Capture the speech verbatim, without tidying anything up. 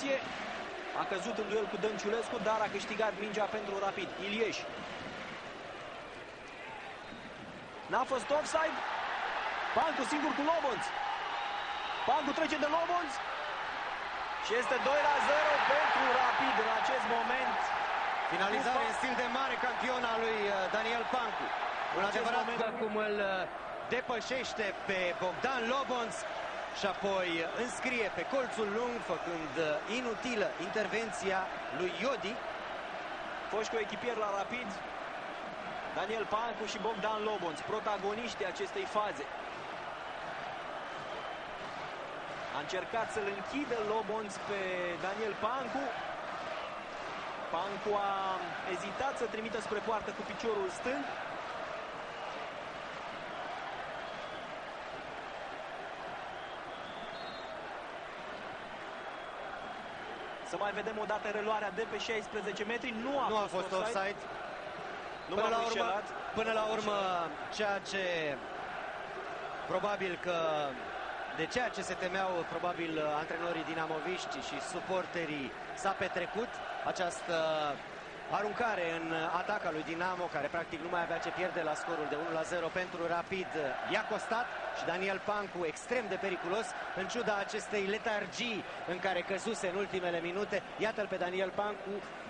poziție. A căzut în duel cu Dănciulescu, dar a câștigat mingea pentru Rapid. Ilieș. N-a fost offside. Pancu singur cu Lobonț. Pancu trece de Lobonț. Și este doi la zero pentru Rapid în acest moment. Finalizare în stil de mare campion al lui Daniel Pancu. Un adevărat moment cum îl depășește pe Bogdan Lobonț și apoi înscrie pe colțul lung, făcând inutilă intervenția lui Iodi. Foști coechipier la Rapid, Daniel Pancu și Bogdan Lobonț, protagoniștii acestei faze. A încercat să-l închidă Lobonț pe Daniel Pancu. Pancu a ezitat să trimită spre poartă cu piciorul stâng. Să mai vedem o dată reluarea de pe șaisprezece metri. Nu a, nu fost, a fost offside. offside. Nu până, la urmă, înșelat. până la urmă, ceea ce probabil că de ceea ce se temeau probabil antrenorii dinamoviști și suporterii s-a petrecut, această aruncare în ataca lui Dinamo, care practic nu mai avea ce pierde la scorul de unu la zero pentru Rapid, i-a costat și Daniel Pancu, extrem de periculos, în ciuda acestei letargii în care căzuse în ultimele minute. Iată-l pe Daniel Pancu